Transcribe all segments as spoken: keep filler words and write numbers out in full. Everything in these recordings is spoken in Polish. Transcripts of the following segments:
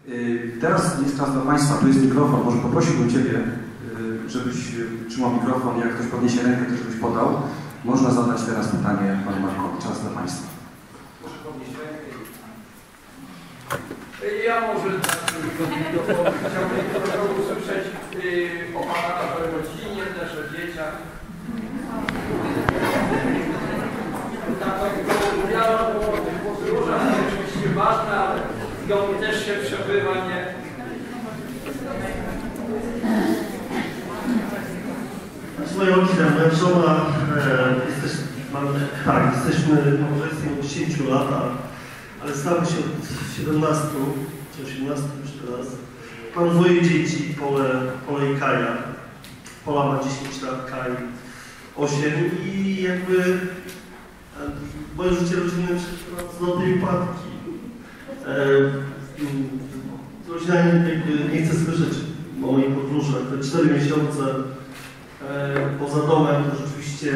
Teraz jest czas dla Państwa, tu jest mikrofon, może poprosiłbym Ciebie, żebyś trzymał mikrofon, jak ktoś podniesie rękę, to żebyś podał. Można zadać teraz pytanie Panu Markowi. Czas dla Państwa. Proszę podnieść rękę. Ja może chciałbym trochę usłyszeć o Pana rodzinie, też o dzieciach. Ja o podróżach oczywiście ważne, ale w domu też się przebywa, nie? Z moją rodziną, moja żona, e, jesteś, mamy, tak, jesteśmy małżeństwem od dziesięciu lat, ale znamy się od siedemnastu czy osiemnastu już teraz. Mam dwoje dzieci, Pole, Pole i Kaja. Pola ma dziesięć lat, Kaj osiem i jakby e, moje życie rodzinne przeżywa zloty i upadki. E, rodzina jakby nie chce słyszeć o moich podróżach. Te cztery miesiące e, poza domem to rzeczywiście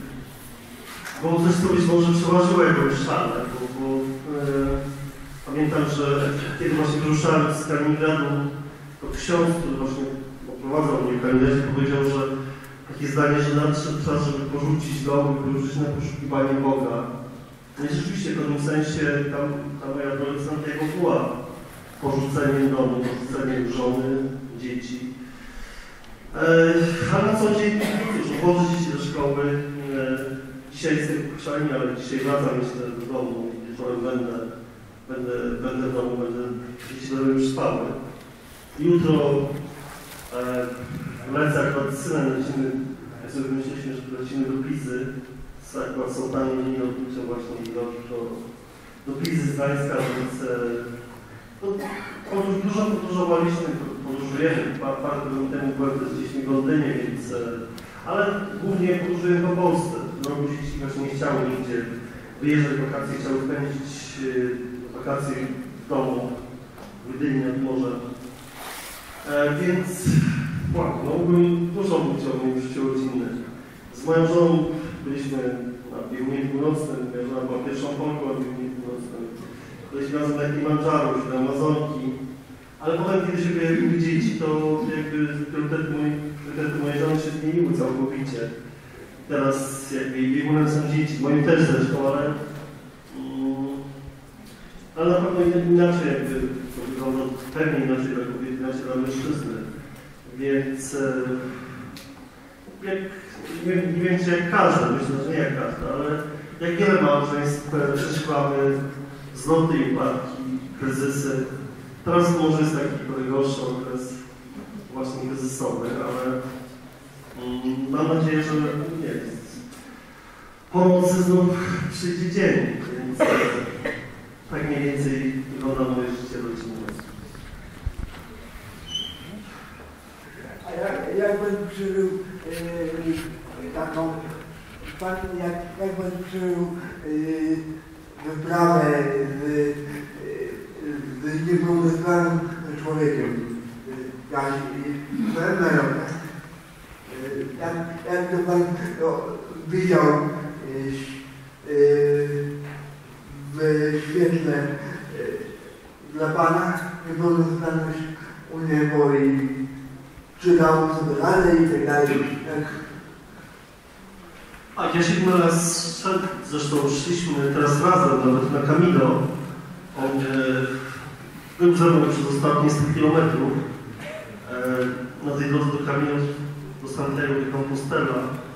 było coś, co być może przeważyło jakąś szalę, bo, bo e, pamiętam, że kiedy właśnie wyruszałem z Kaliningradu, to ksiądz, który właśnie oprowadzał mnie w Kaliningradzie, powiedział, że takie zdanie, że nadszedł czas, żeby porzucić dom i porzucić na poszukiwanie Boga. No i rzeczywiście w pewnym sensie tam, ta moja adolescencja jego była porzuceniem domu, porzuceniem żony, dzieci. E, a na co dzień już wchodzę dzieci do szkoły. E, dzisiaj jestem w Krzanie, ale dzisiaj wracam jeszcze do domu. Wieczorem będę, będę, będę w domu, będę, dzieci będą już spały. Jutro e, lecę akurat z synem, lecimy, jak sobie myśleliśmy, że lecimy do Pizy. Akurat są tanie linie lotnicze właśnie do, do, do Pizy z Gdańska, więc e, no, podróż, dużo podróżowaliśmy, podróżujemy. Parę tygodni temu byłem z dziećmi w Londynie, więc, e, ale głównie podróżujemy po Polsce. No, dzieci właśnie nie chciały nigdzie wyjeżdżać w wakacje, chciały spędzić e, wakacje w domu, w Gdyni nad morzem. E, więc wow, no, mógłbym dużo mówić o moim życiu rodzinnym. Z moją żoną byliśmy na biegunie północnym, moja żona była pierwszą Polką na biegunie północnym. Byliśmy razem na Kilimandżaru, na Amazonki, ale potem, kiedy się pojawiły dzieci, to jakby priorytety mojej, priorytety mojej żony się zmieniły całkowicie. Teraz jakby biegunem są dzieci, moim też zresztą, ale, um, ale na pewno inaczej jakby to wygląda, pewnie inaczej dla kobiety, inaczej dla mężczyzny. Więc e, jak, nie, nie wiem, czy jak każdy, myślę, że nie jak każdy, ale jak wiele małżeństw przeżywały zloty i upadki, kryzysy. Teraz może jest taki gorszy okres właśnie kryzysowy, ale um, mam nadzieję, że nie jest. Pomocy znów przyjdzie dzień, więc e, tak mniej więcej wygląda moje życie rodzinne. A jak, jak bym przeżył yy, taką, jak, jak bym przeżył yy, wyprawę z, yy, z niepełnosprawnym człowiekiem, jak byłem na rokach. Jak, jak to Pan no, widział yy, yy, w świetle yy, dla Pana niepełnosprawność u niego i czytał sobie dalej i tak dalej. Tak. A ja się raz szedł, zresztą szliśmy teraz razem nawet na Camino. On e, był ze mną przez ostatnie sto kilometrów e, na tej drodze do Camino do Santiago de Compostela.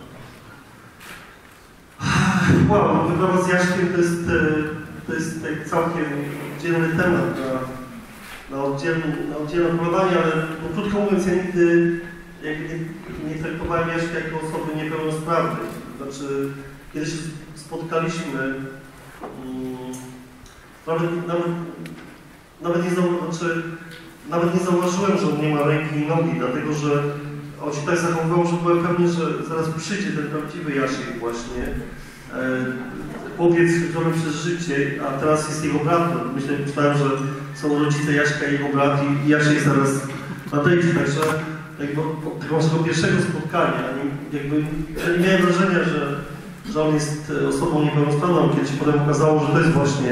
Wow, wyprawa z Jaśkiem to jest, to jest tak całkiem oddzielny temat na, na, oddzielne, na oddzielne opowiadanie, ale no, krótko mówiąc, ja nigdy jak nie, nie traktowałem Jaśka jako osoby niepełnosprawnej. Znaczy, kiedy się spotkaliśmy, um, nawet, nawet, nawet, nie znaczy, nawet nie zauważyłem, że on nie ma ręki i nogi, dlatego że on się tak zachowywał, że byłem pewny, że zaraz przyjdzie ten prawdziwy Jasiek właśnie. E, chłopiec zrobiony przez życie, a teraz jest jego bratem. Myślę, myślałem, że są rodzice Jaśka i jego brat i Jasiek zaraz nadejdzie, także jakby od tego naszego pierwszego spotkania, jakby ja nie miałem wrażenia, że, że on jest osobą niepełnosprawną, kiedy się potem okazało, że to jest właśnie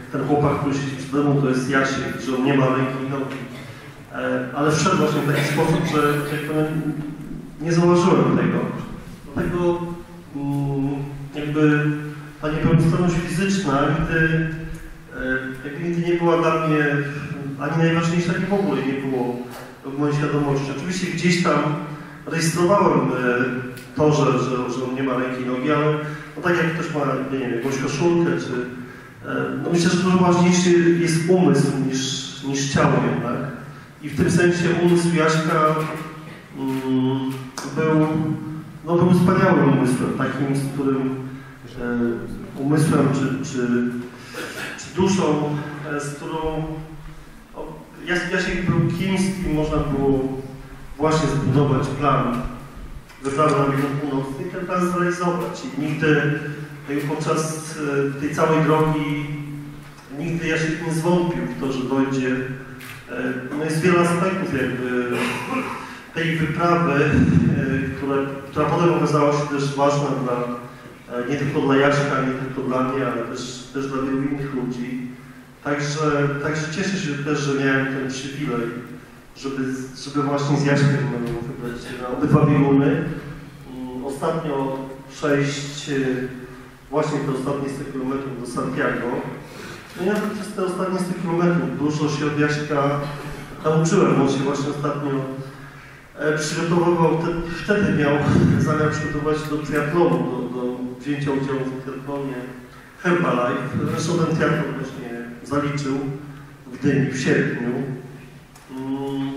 ten chłopak, który siedzi przede mną, to jest Jasiek, że on nie ma ręki i nogi. Ale wszedł właśnie w taki sposób, że jak powiem, nie zauważyłem tego. Dlatego jakby ta niepełnosprawność fizyczna nigdy, jakby nigdy nie była dla mnie ani najważniejsza, ani w ogóle nie było w mojej świadomości. Oczywiście gdzieś tam rejestrowałem to, że, że, że on nie ma ręki i nogi, ale no tak jak ktoś ma, nie wiem, jakąś koszulkę, czy no myślę, że dużo ważniejszy jest umysł niż, niż ciało jednak. I w tym sensie umysł Jaśka um, był, no, był wspaniałym umysłem, takim, z którym e, umysłem czy, czy, czy duszą, e, z którą o, Jasiek był kimś, z kim można było właśnie zbudować plan wyprawy na biegun północny i ten plan zrealizować. I nigdy podczas e, tej całej drogi nigdy Jasiek nie zwątpił w to, że dojdzie. No jest wiele aspektów jakby tej wyprawy, która, która potem okazała się też ważna dla, nie tylko dla Jaśka, nie tylko dla mnie, ale też, też dla wielu innych ludzi. Także, także cieszę się też, że miałem ten przywilej, żeby, żeby właśnie z Jaśkiem wybrać się na obydwa bieguny. Ostatnio przejść właśnie te ostatnie sto kilometrów do Santiago. No ja przez te ostatnie sto kilometrów dużo się od Jaśka nauczyłem. On się właśnie ostatnio e, przygotowywał, te, wtedy miał zamiar przygotować do triatlonu, do, do wzięcia udziału w triatlonie Herbalife. Zresztą ten triatlon właśnie zaliczył w Gdyni w sierpniu. Mm,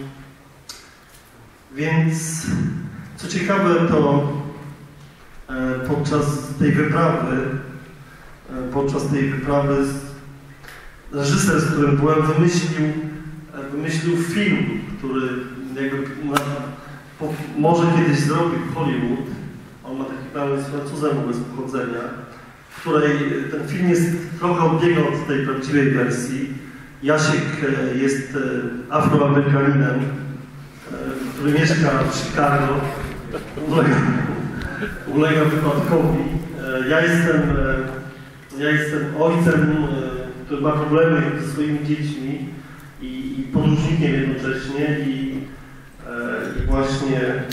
więc co ciekawe, to e, podczas tej wyprawy, e, podczas tej wyprawy reżyser, z którym byłem, wymyślił, wymyślił film, który jakby na, po, może kiedyś zrobi w Hollywood. On ma taki pełen z Francuzem bez pochodzenia, w której ten film jest trochę odbiega od tej prawdziwej wersji. Jasiek jest Afroamerykaninem, który mieszka w Chicago, ulega, ulega wypadkowi. Ja jestem, ja jestem ojcem, który ma problemy ze swoimi dziećmi i, i podróżnikiem jednocześnie i, e, i właśnie e,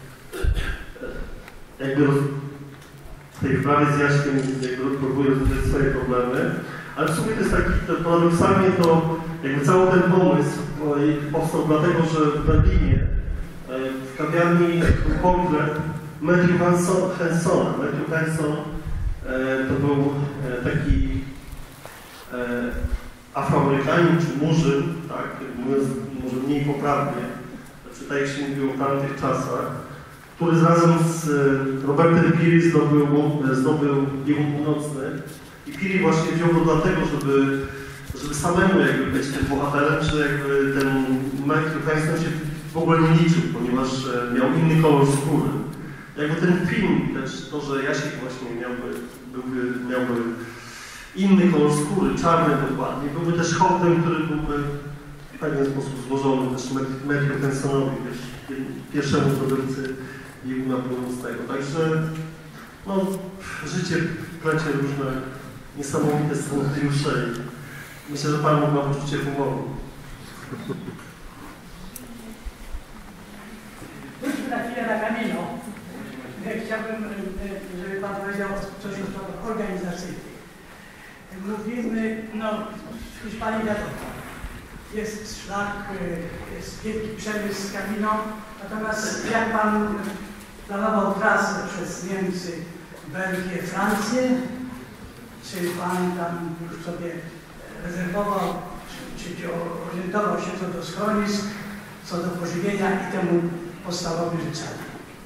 jakby roz, w tej wprawie z Jaśkiem jakby próbuję rozwiązać swoje problemy, ale w sumie to jest taki, to paradoksalnie to jakby cały ten pomysł powstał dlatego, że w Berlinie e, w kawiarni był portret Matthew Hensona. Matthew Henson e, to był e, taki Afroamerykanin czy Murzyn, tak, mówiąc może mniej poprawnie, znaczy tak jak się mówiło w tamtych czasach, który razem z Robertem Peary zdobył, zdobył biegun północny i Peary właśnie wziął to dlatego, żeby, żeby samemu jakby być tym bohaterem, że jakby ten Matthew Henson się w ogóle nie liczył, ponieważ miał inny kolor skóry. Jakby ten film też, to, że Jasiek właśnie miałby, byłby, miałby inny kolor skóry, czarny dokładnie, byłby też hołdem, który byłby w pewien sposób złożony też Matthew Hensonowi, pierwszemu zdobywcy bieguna północnego. Także no, życie plecie różne niesamowite scenariusze i myślę, że Pan ma poczucie humoru. Wróćmy na chwilę na Camino. Chciałbym, żeby Pan powiedział coś o sprawach organizacyjnych. Mówimy, no w Hiszpanii wiadomo, jest szlak, jest wielki przemysł z Camino, natomiast jak Pan planował trasę przez Niemcy, Belgię, Francję, czy Pan tam już sobie rezerwował, czy, czy orientował się co do schronisk, co do pożywienia i temu podstawowym życzeniom?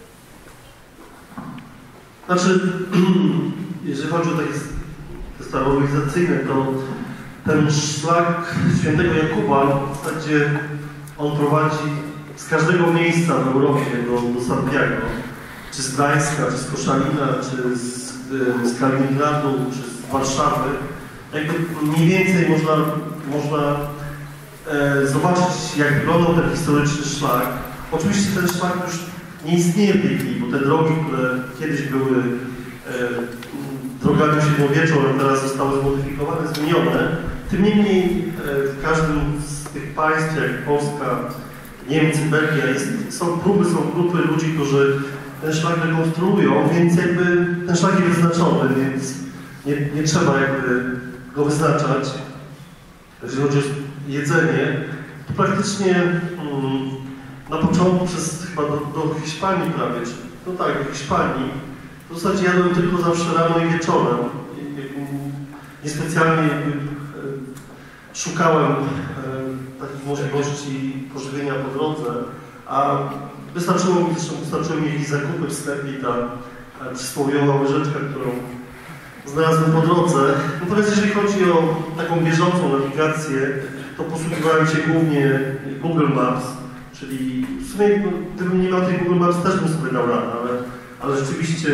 Znaczy, jeżeli chodzi o takie sprawy organizacyjne, to ten szlak Świętego Jakuba w zasadzie on prowadzi z każdego miejsca w Europie do, do Santiago, czy z Gdańska, czy z Koszalina, czy z, z Kaliningradu, czy z Warszawy. Jakby mniej więcej można, można e, zobaczyć, jak wyglądał ten historyczny szlak. Oczywiście ten szlak już nie istnieje w tej chwili, bo te drogi, które kiedyś były e, drogami średniowieczną, a teraz zostały zmodyfikowane, zmienione, Tym niemniej w każdym z tych państw, jak Polska, Niemcy, Belgia, jest, są próby, są grupy ludzi, którzy ten szlak rekonstruują, więc jakby ten szlak jest wyznaczony, więc nie, nie trzeba jakby go wyznaczać. Jeżeli chodzi o jedzenie, to praktycznie mm, na początku przez chyba do, do Hiszpanii prawie, czy, no tak, do Hiszpanii, w zasadzie jadłem tylko zawsze rano i wieczorem. Niespecjalnie jakby, e, szukałem e, takich możliwości pożywienia po drodze, a wystarczyło mi, zresztą wystarczyły mi jakieś zakupy w sklepie i ta e, przysłowiowa łyżeczka, którą znalazłem po drodze. Natomiast jeżeli chodzi o taką bieżącą nawigację, to posługiwałem się głównie Google Maps, czyli w sumie no, gdybym nie miał tej Google Maps, też bym sobie dał radę, ale, ale rzeczywiście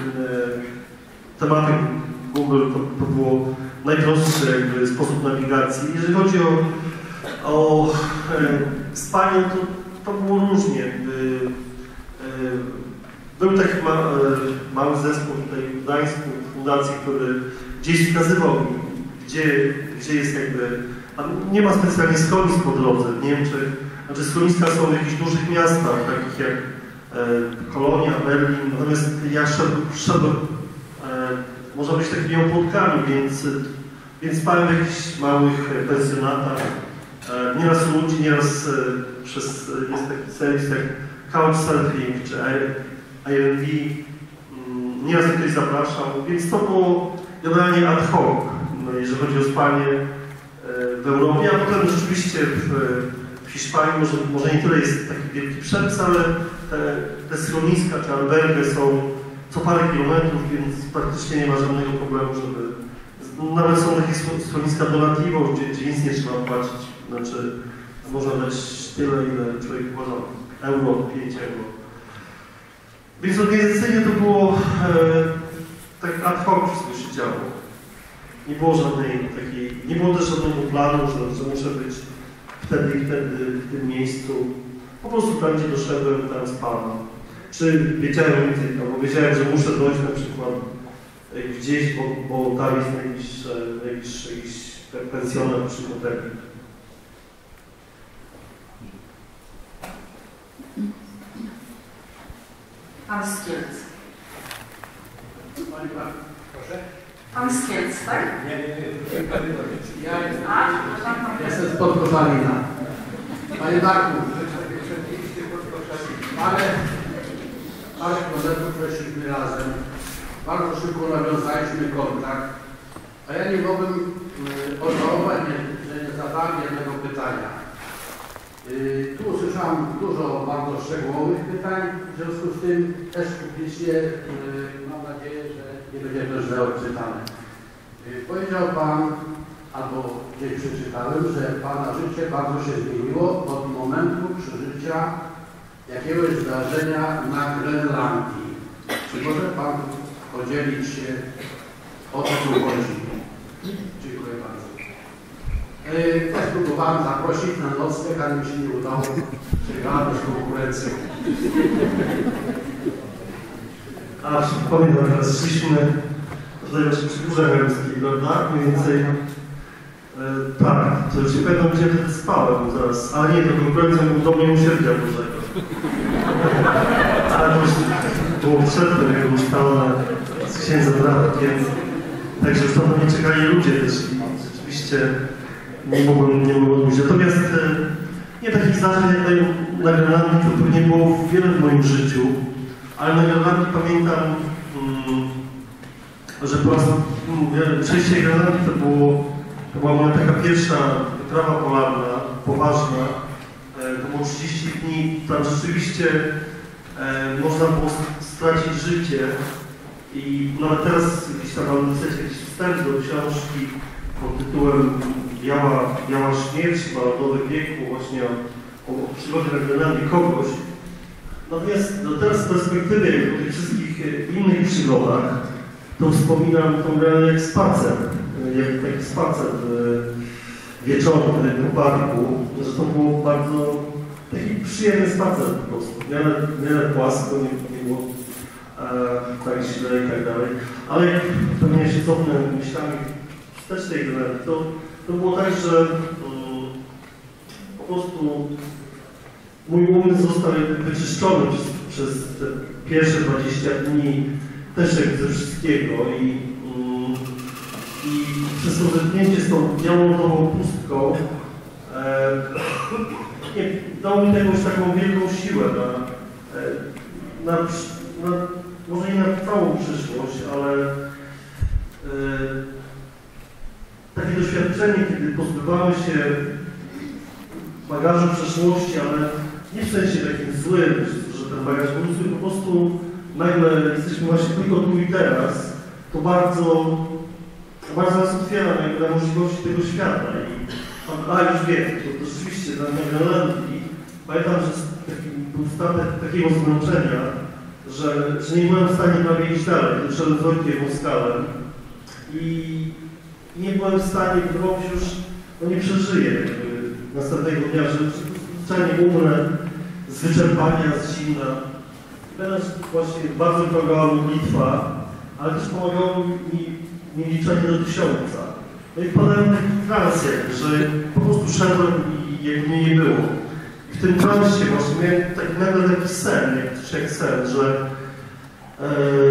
e, tematyk Google to, to było najprostszy jakby sposób nawigacji. Jeżeli chodzi o, o e, spanie, to, to było różnie. E, e, był taki ma, e, mały zespół tutaj w Gdańsku, w fundacji, który gdzieś wskazywał mi, gdzie, gdzie jest jakby... A nie ma specjalnie schronisk po drodze w Niemczech. Znaczy schroniska są w jakichś dużych miastach, takich jak e, Kolonia, Berlin. Natomiast ja szedłem, szedłem e, można być takimi opłotkami, więc, więc spałem w jakichś małych pensjonatach. E, nieraz u ludzi, nieraz e, przez, jest taki serwis jak Couchsurfing czy Airbnb. Mm, nieraz ktoś zapraszał, więc to było generalnie ad hoc, no, jeżeli chodzi o spanie w Europie, a potem rzeczywiście w, w Hiszpanii może, może nie tyle jest taki wielki przepis, ale te, te schroniska czy albergy są co parę kilometrów, więc praktycznie nie ma żadnego problemu, żeby... Nawet są takie schroniska donativo, gdzie, gdzie nic nie trzeba płacić. Znaczy, można dać tyle, ile człowiek uważa, euro, pięć euro. Więc organizacyjnie to było e, tak ad hoc wszystko się działo. Nie było żadnej takiej, nie było też żadnego planu, że, że muszę być wtedy i wtedy w tym miejscu. Po prostu tam, gdzie doszedłem, tam spałem. Czy wiedziałem więcej, albo wiedziałem, że muszę dojść na przykład gdzieś, bo, bo tam jest jakiś, jakiś, jakiś pensjonat przy hotelu. Pan z Kielc. Pani Pan, proszę. Pan z Kielc, tak? Nie, nie, nie. Ja jestem, A, pan tam jestem z Podkoszalina. Panie Marku, rzeczywiście Podkoszalina. Ale parę kilometrów weszliśmy razem. Bardzo szybko nawiązaliśmy kontakt. A ja nie mogłem odwołać, że nie zadałem jednego pytania. Tu usłyszałem dużo bardzo szczegółowych pytań, w związku z tym też publicznie mam nadzieję, że nie będzie to źle odczytane. Powiedział Pan, albo gdzieś przeczytałem, że Pana życie bardzo się zmieniło od momentu przeżycia jakiegoś zdarzenia na Grenlandii. Czy może Pan podzielić się, o co tu chodzi? Dziękuję bardzo. Też próbowałem zaprosić na nocleg, ale mi się nie udało. Przegrałem z konkurencją. A przypomnę, teraz szliśmy tutaj właśnie przy Górze Chełmskiej, prawda? Mniej więcej e, tak, to już nie pamiętam, gdzie wtedy spałem zaraz. Ale nie, to konkurencją był do mnie Miłosierdzia Bożego. Ale to już było przedtem, jak już stałem z księdzem Radkiem. Także już tam mnie czekali ludzie też i rzeczywiście nie mogłem, nie mogłem mówić. Natomiast e, nie takich zdarzeń jak tutaj na Grenlandii to pewnie było wiele w moim życiu. Ale na Grenlandii pamiętam, mm, że po raz przejście Grenlandii to, było, to była moja taka pierwsza wyprawa polarna, poważna. E, to było trzydzieści dni, tam rzeczywiście e, można było stracić życie. I nawet teraz gdzieś tam mam napisać jakiś wstęp do książki pod tytułem Biała, Biała śmierć, Narodowy wieku, właśnie o, o przygodzie na Grenlandii kogoś. Natomiast no teraz z perspektywy po tych wszystkich innych przygodach, to wspominam tą grę jak spacer, jak taki spacer wieczorny w parku, że to było bardzo taki przyjemny spacer po prostu, w miarę, w miarę płasko, nie, nie było e, tak źle i tak dalej. Ale jak pewnie się cofnę myślami wstecz tej gry, to to było tak, że um, po prostu mój umysł został wyczyszczony przez, przez te pierwsze dwadzieścia dni też jak ze wszystkiego i, um, i przez to zetknięcie z tą białą pustką e, nie, dało mi jakąś taką wielką siłę na, na, na, może nie na całą przyszłość, ale e, takie doświadczenie, kiedy pozbywamy się bagażu przeszłości, ale nie w sensie takim złym, że ten bagaż był zły, po prostu nagle jesteśmy właśnie tylko tu i teraz, to bardzo, bardzo nas otwiera na możliwości tego świata. I pan, a już wiem, to, to rzeczywiście na Grenlandii pamiętam, że taki, był stan takiego zmęczenia, że, że nie byłem w stanie prawie iść dalej, to szedłem z Wojtkiem Moskalem i nie byłem w stanie, wydawało się już, no nie przeżyję następnego dnia, że zwyczajnie umrę z wyczerpania, z zimna. Teraz właśnie bardzo pomagała modlitwa, ale też pomagało mi, mi liczenie do tysiąca. No i wpadałem w taki trans, że po prostu szedłem i jakby mnie nie było. I w tym transie właśnie miałem taki, nagle taki sen, jak, jak sen, że, e,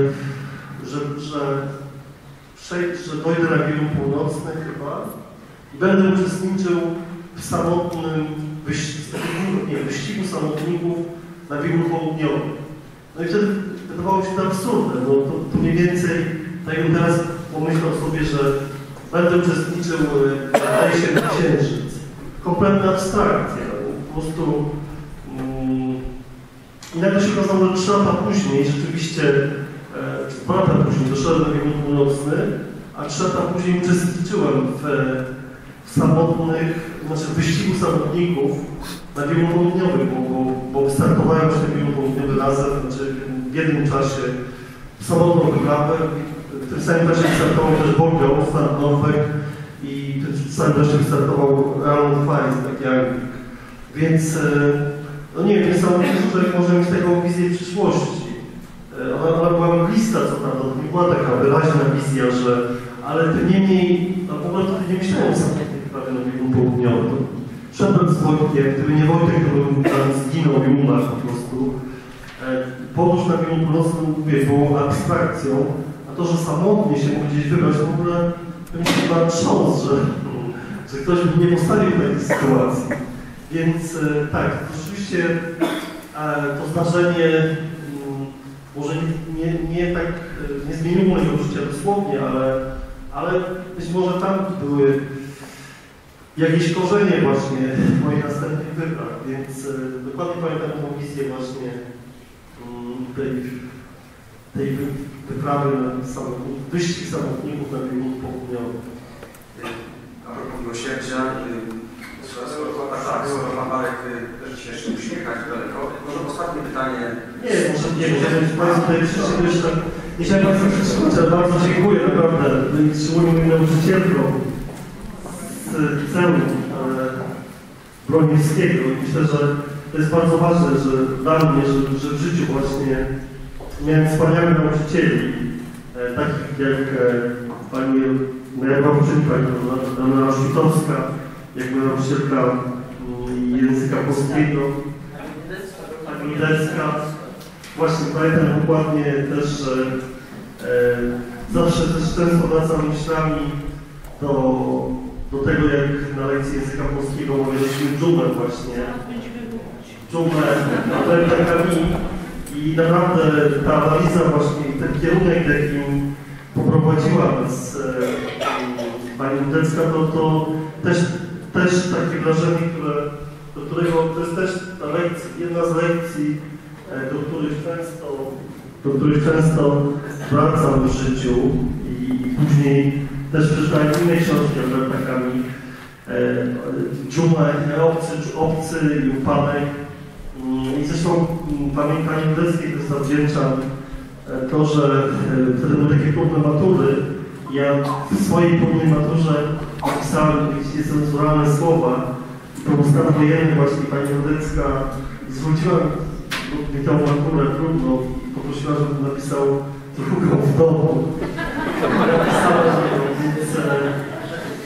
że, że, przejdę, że dojdę na biegun północny chyba i będę uczestniczył w samotnym wyścigu, nie, wyścigu samotników na biegun południowy. No i wtedy wydawało się to absurdne, no to, to mniej więcej, tak jakbym teraz pomyślał sobie, że będę uczestniczył w wejściu na Księżyc. Kompletna abstrakcja, po prostu mm, i nagle się okazało, że trzy lata później, rzeczywiście e, dwa lata później doszedłem na biegun północny, a trzy lata później uczestniczyłem w, w samotnych, znaczy w wyścigu samotników na biegun południowy, bo, bo, bo wystartowałem już na biegun południowy razem, znaczy w jednym czasie samotną wyprawę. W tym samym czasie wystartował też Bordeaux, Stan Norweg i w tym samym czasie wystartował Alan Feist, taki Anglik. Więc, no nie wiem, niesamowite, że człowiek może mieć taką wizję przyszłości. Ona, ona była mglista, co prawda, to nie była taka wyraźna wizja, że, ale tym niemniej, no w ogóle wtedy nie myślałem sam prawie na biegun południowy. Szedłem z Wojtkiem, gdyby nie Wojtek, to bym tam zginął i umarł po prostu. Podróż na biegun północny, mówię, było abstrakcją, a to, że samotnie się mógł gdzieś wybrać, w ogóle to mi się chyba trząs, że, że ktoś by nie postawił w takiej sytuacji. Więc tak, rzeczywiście to zdarzenie może nie, nie, nie tak, nie zmieniło mojego życia dosłownie, ale, ale być może tam były jakieś korzenie właśnie moich następnych wypraw, więc dokładnie pamiętam tą wizję właśnie tej, tej wyprawy na samotnik, wyścig samotników na biegun południowy. A propos miłosierdzia, tak, skoro pan Marek też się jeszcze uśmiechać daleko, może ostatnie pytanie. Nie, może nie, może Państwo tutaj przyszli jeszcze, nie chciałem Państwa przeszkodzić, ale bardzo dziękuję naprawdę, szczególnie moim nauczycielkom z celu Broniewskiego i myślę, że to jest bardzo ważne, że dla mnie, że, że w życiu właśnie miałem wspaniałych nauczycieli, e, takich jak e, pani Jarmowczyk, pani Anna Szwitowska, jak moja nauczycielka m, języka polskiego, pani Lecka. Właśnie pamiętam dokładnie też, że e, zawsze też często wracam myślami do, do tego, jak na lekcji języka polskiego mówiliśmy dżumę właśnie. Dżumę, Amerykanami. I naprawdę ta analiza właśnie, ten kierunek, jakim poprowadziła nas e, pani Ludecka, to, to też, też takie wrażenie, które, do którego to jest też ta lekcja, jedna z lekcji, e, do których często, do których często wracam w życiu i później też przeczytałem inne książki Amerykanami, e, Dżumę, obcy, obcy i upadek. I zresztą pani Ludeckiej też zawdzięczam to, że wtedy były takie próbne matury. Ja w swojej próbnej maturze napisałem jakieś niecenzuralne słowa. To był stan wojenny właśnie pani Ludecka zwróciła mi tę maturę trudno i poprosiła, żebym napisał drugą w domu. Napisałem, więc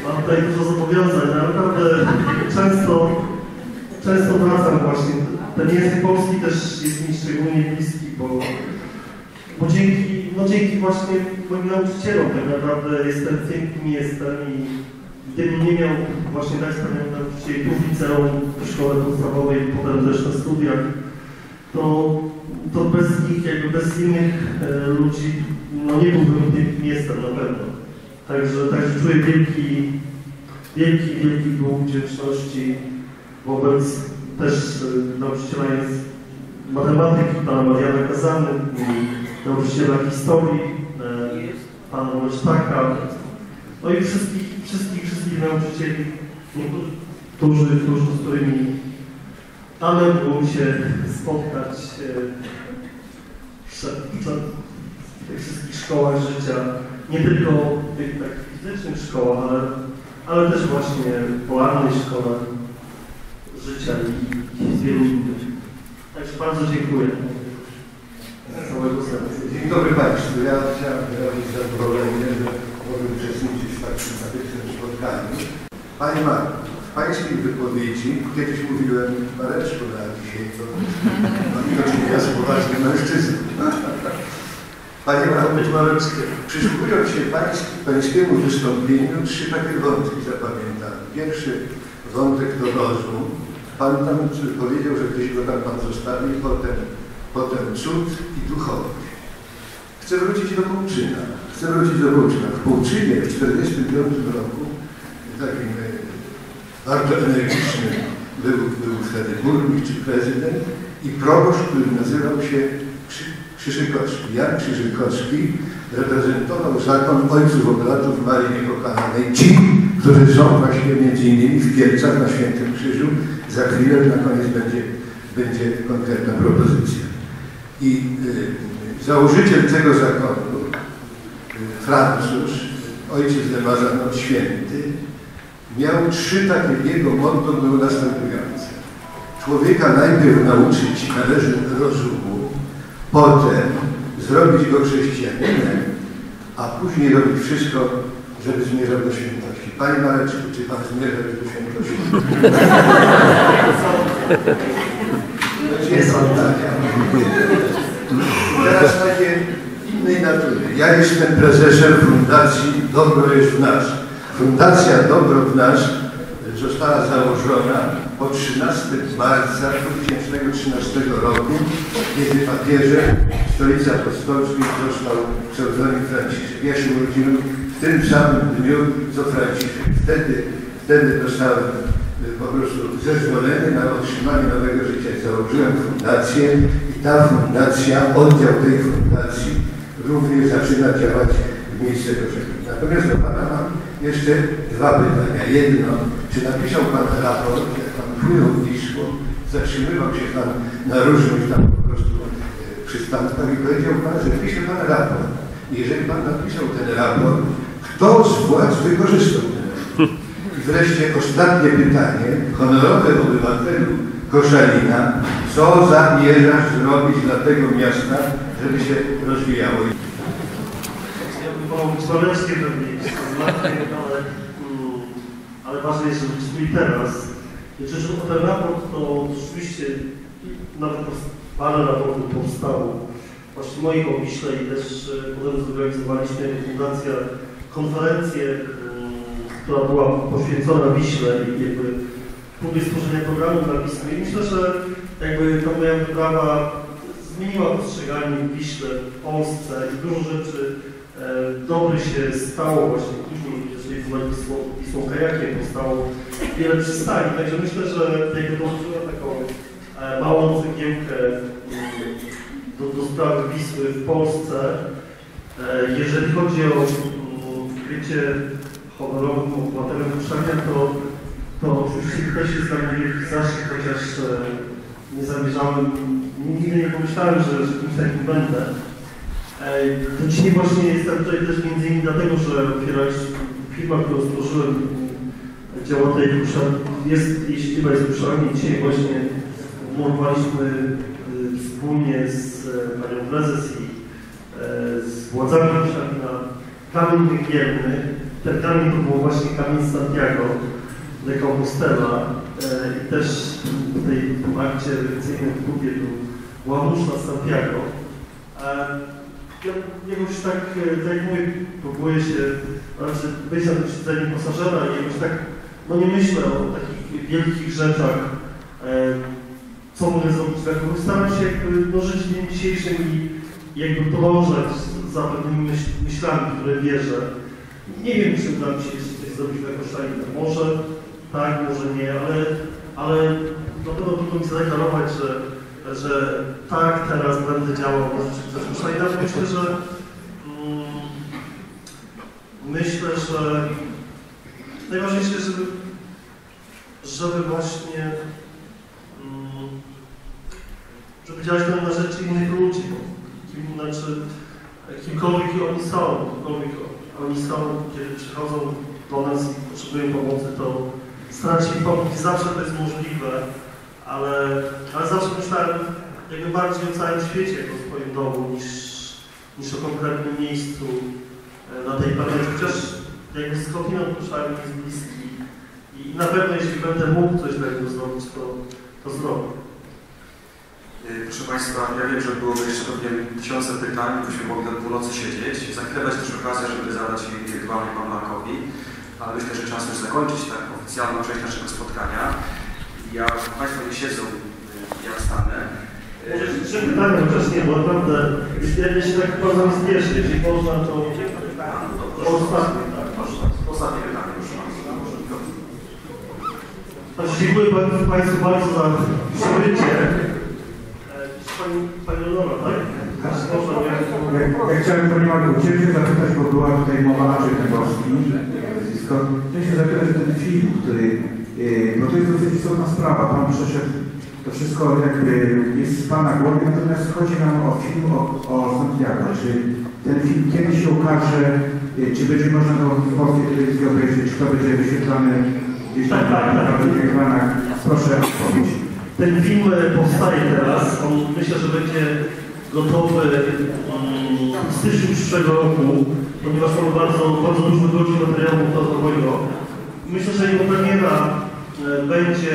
mam tutaj dużo zobowiązań, ale naprawdę często, często wracam właśnie. Ten język polski też jest mi szczególnie bliski, bo, bo dzięki, no dzięki właśnie moim nauczycielom tak naprawdę jestem tym, kim jestem i gdybym nie miał właśnie tak wspaniałych nauczycieli tu w liceum, w szkole podstawowej, potem też na studiach, to, to bez nich, jakby bez innych e, ludzi, no nie byłbym tym, kim jestem na pewno. Także, także czuję wielki, wielki, wielki dług wdzięczności wobec też e, nauczyciela jest matematyki, pana Mariana Kazany, nauczyciela historii, e, pana Olsztaka, no i wszystkich, wszystkich, wszystkich nauczycieli, którzy, którzy, z którymi ale było mi się spotkać e, w tych wszystkich szkołach życia, nie tylko w tych tak fizycznych szkołach, ale, ale też właśnie w polarnej szkole życia i, i z wielu innych. Także bardzo dziękuję. Z całego serca. Dzień dobry Państwu. Ja chciałem wyrazić zadowolenie, że mogę uczestniczyć w takim sympatycznym spotkaniu. Panie Marku, w Pańskiej wypowiedzi, kiedyś mówiłem Mareczku, a dzisiaj to widocznie ja z poważnym mężczyzną. Panie Marku, przysłuchując się pański, Pańskiemu wystąpieniu, trzy takie wątki zapamiętałem. Pierwszy wątek to rozum. Pan tam powiedział, że gdzieś go tam Pan zostawił, potem, potem cud i duchowość. Chcę wrócić do Połczyna. Chcę wrócić do Połczyna. W Połczynie w tysiąc dziewięćset czterdziestym piątym roku takim bardzo energicznym był, był wtedy burmistrz czy prezydent i proboszcz, który nazywał się Krzyżykowski. Jan Krzyżykowski reprezentował zakon ojców oblatów Marii Niepokałanej. Ci, którzy są właśnie między innymi w Kielcach na Świętym Krzyżu. Za chwilę na koniec będzie, będzie konkretna propozycja. I y, założyciel tego zakonu, y, Francuz, ojciec Lemazan Święty, miał trzy takie, jego motto było następujące. Człowieka najpierw nauczyć należy rozumu, potem zrobić go chrześcijaninem, a później robić wszystko, żeby zmierzał do świętości. Panie Mareczku, czy Pan zmierza do świętości? Jest Pan tak. Teraz takie innej natury. Ja jestem prezesem Fundacji Dobro jest w nas. Fundacja Dobro w nas została założona po trzynastego marca dwa tysiące trzynastego roku, kiedy papieżem Stolicy Apostolskiej został pseudonim Franciszek. Ja się urodziłem w tym samym dniu, co Franciszek. Wtedy, wtedy dostałem po prostu zezwolenie na otrzymanie nowego życia. Założyłem fundację i ta fundacja, oddział tej fundacji również zaczyna działać w miejscu Koszalina. Natomiast do Pana mam jeszcze dwa pytania. Jedno, czy napisał Pan raport, jak Pan płynął Wisłą, zatrzymywał się Pan na różnych tam po prostu przystankach i powiedział Pan, że pisze Pan raport. Jeżeli Pan napisał ten raport, kto z władz wykorzystał ten raport? I wreszcie ostatnie pytanie, honorowy obywatelu Koszalina, co zamierzasz zrobić dla tego miasta, żeby się rozwijało? Ja bym wolał być Waleczkiem pewnie, ale, ale ważne jest, żeby być tu i teraz. Jeżeli chodzi o ten raport, to rzeczywiście nawet parę raportów powstało właśnie moich o Wiśle i też potem zorganizowaliśmy Fundacja konferencję, która była poświęcona Wiśle i jakby próbie stworzenia programu dla Wisły. I myślę, że jakby ta moja wyprawa zmieniła postrzeganie Wiśle w Polsce i dużo rzeczy e, dobrych się stało właśnie później, jeżeli z Wisłą, Wisłą kajakiem powstało wiele przystani. Także myślę, że jakby dołożyła taką e, małą cegiełkę do, do sprawy Wisły w Polsce. E, jeżeli chodzi o bycie honorowym obywatelem Koszalina, to, to oczywiście też jest dla mnie wielki zaszczyt, chociaż e, nie zamierzałem, nigdy nie pomyślałem, że, że kimś takim będę. E, to dzisiaj właśnie jestem tutaj też między innymi dlatego, że firma, którą stworzyłem, działa tutaj w Koszalinie, jest, jeśli chyba jest w Koszalinie, dzisiaj właśnie umowowaliśmy y, wspólnie z e, panią prezes i e, z władzami Koszalina kamień węgielny. To ten kamień to był właśnie kamień Santiago de Compostela i też w tej w akcie religijnym w grupie był łamuż na Santiago. Ja jakoś tak, tak jak mówię, próbuję się znaczy być na tym siedzeniu pasażera i jakoś tak, no nie myślę o takich wielkich rzeczach, co mogę zrobić tak, bo staram się jakby no, żyć dniem dzisiejszym i jakby podążać za pewnymi myśl, myślami, w które wierzę. Nie wiem, czy uda mi się jeszcze coś zrobić w Koszalinie. Może tak, może nie, ale, ale na pewno trudno mi zadeklarować, że, że tak, teraz będę działał w Koszalina. Myślę, że mm, myślę, że najważniejsze jest, żeby, żeby właśnie mm, żeby działać na rzecz innych ludzi. Znaczy, kimkolwiek oni są, kimkolwiek oni są, kiedy przychodzą do nas i potrzebują pomocy, to staram się im pomóc. Zawsze to jest możliwe, ale, ale zawsze myślałem jakby bardziej o całym świecie jako o swoim domu niż, niż o konkretnym miejscu na tej planecie. Chociaż jakby skądinąd myślałem jest bliski i na pewno jeśli będę mógł coś takiego zrobić, to, to zrobię. Proszę Państwa, ja wiem, że byłoby jeszcze pewnie tysiące pytań, byśmy mogli do północy siedzieć. Za chwilę będzie też okazja, żeby zadać je indywidualnie Panu Markowi, ale myślę, że czas już zakończyć tak oficjalną część naszego spotkania. Ja, Państwo nie siedzą, ja wstanę. Może trzy pytania, chociaż nie, bo naprawdę, jeśli się tak bardzo spieszy, jeśli można, to ostatnie, tak, ostatnie pytanie, proszę bardzo. Dziękuję Państwu bardzo za przybycie. Pani, pani Leonora, tak? Ja, ja chciałem Pani Marku Ciebie zapytać, bo była tutaj mowa Andrzej Dębowski. Chciałem się zapytać ten film, który, bo to jest dosyć istotna sprawa. Pan przeszedł, to wszystko jakby jest z Pana głowy, natomiast chodzi nam o film o, o Santiago. Czy ten film kiedyś się ukaże, czy będzie można go w polskiej telewizji obejrzeć, czy to będzie wyświetlany gdzieś tam na ekranach? Proszę odpowiedzieć. Ten film powstaje teraz, on myślę, że będzie gotowy w styczniu przyszłego roku, ponieważ mamy bardzo, bardzo dużo godzin materiału montażowego. Myślę, że jego premiera będzie,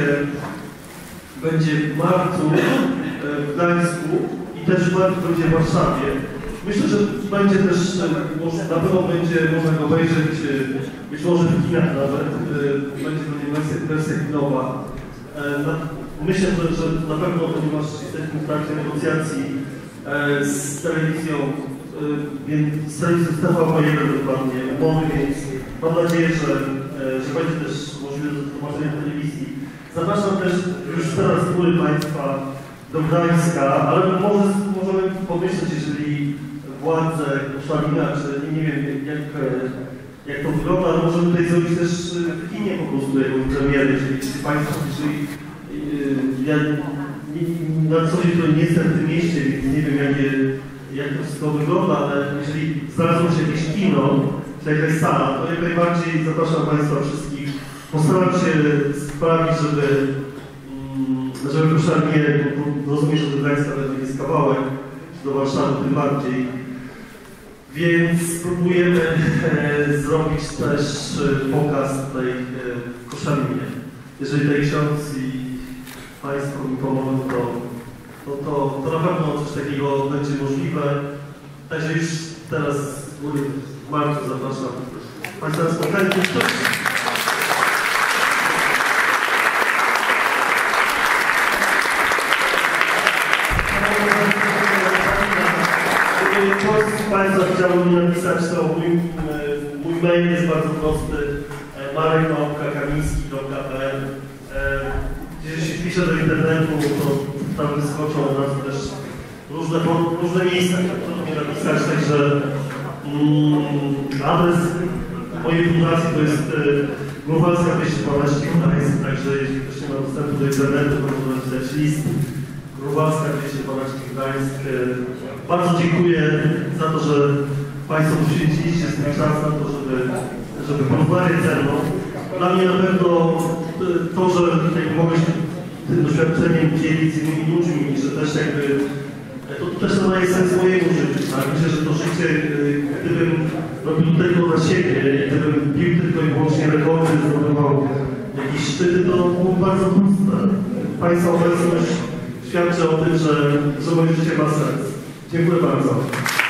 będzie w marcu w Gdańsku i też w marcu będzie w Warszawie. Myślę, że będzie też, na pewno będzie można go obejrzeć, być może w kinach nawet, będzie to wersja, wersja kinowa. Myślę, że, że na pewno, ponieważ jesteśmy w trakcie negocjacji e, z telewizją, e, więc z telewizją T V P jeden dokładnie umowy, więc mam nadzieję, że, e, że będzie też możliwe do tłumaczenia telewizji. Zapraszam też już teraz z góry Państwa do Gdańska, ale może możemy pomyśleć, jeżeli władze Koszalina, czy nie, nie wiem jak, jak to wygląda, ale możemy tutaj zrobić też w kinie po prostu jego premiery, jeżeli, jeżeli Państwo jeżeli ja na co dzień nie jestem w tym mieście, więc nie wiem jak, jak to wszystko wygląda, ale jeżeli znalazło się jakieś kino, czy jakaś sala, to jak najbardziej zapraszam Państwa wszystkich. Postaram się sprawić, żeby, żeby Koszalinie, rozumiem, że do Gdańska będzie jest kawałek, do Warszawy tym bardziej. Więc spróbujemy e, zrobić też pokaz tutaj e, w Koszalinie. Jeżeli ten ksiądz i Państwo mi pomogą, to, to, to, to na pewno coś takiego będzie możliwe. Także już teraz w marcu zapraszam Państwa na spotkanie. Ktoś z Państwa chciałby mi napisać, to mój, mój mail jest bardzo prosty. marek małpka kamiński kropka p l. Jeżeli się wpisze do internetu, to tam wyskoczą nas też różne, różne miejsca, które mnie napisać, także mm, adres mojej fundacji to jest y, Grubowalska dwieście dwanaście Gdańsk, także jeśli ktoś nie ma dostępu do internetu, to można napisać list Grubowalska dwieście dwanaście Gdańsk. Y, bardzo dziękuję za to, że Państwo poświęciliście swój czas na to, żeby, żeby porozmawiać ze mną. Dla mnie na pewno to, że mogę się tym doświadczeniem dzielić z innymi ludźmi, że też jakby to też nadaje sens mojemu życiu. Tak? Myślę, że to życie, gdybym robił tylko dla siebie i gdybym bił tylko i wyłącznie rekordy, zdobywał jakieś szczyty, to było bardzo puste. Państwa obecność świadczy o tym, że, że moje życie ma sens. Dziękuję bardzo.